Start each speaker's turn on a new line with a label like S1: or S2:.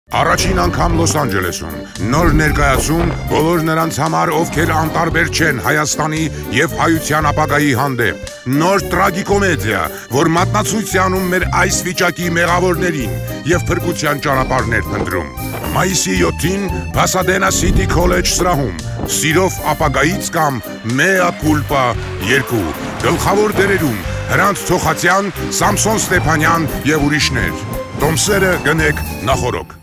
S1: Առաջին անգամ Լոս Անջելեսում նոր ներկայացում բոլոր նրանց համար, ովքեր անտարբեր չեն Հայաստանի եւ հայության ապագայի հանդեպ։ Նոր տրագիկոմեդիա, որ մատնացույց է անում մեր այս վիճակի մեղավորներին եւ փրկության ճանապարհներ փնտրում։ Մայիսի 7-ին Pasadena City College սրահում Սիրով ապագայից կամ Mea Culpa 2 գլխավոր դերերում Հրանտ Թոխացյան, Սամսոն Ստեփանյան եւ ուրիշներ։ Տոմսերը գնեք նախորոք։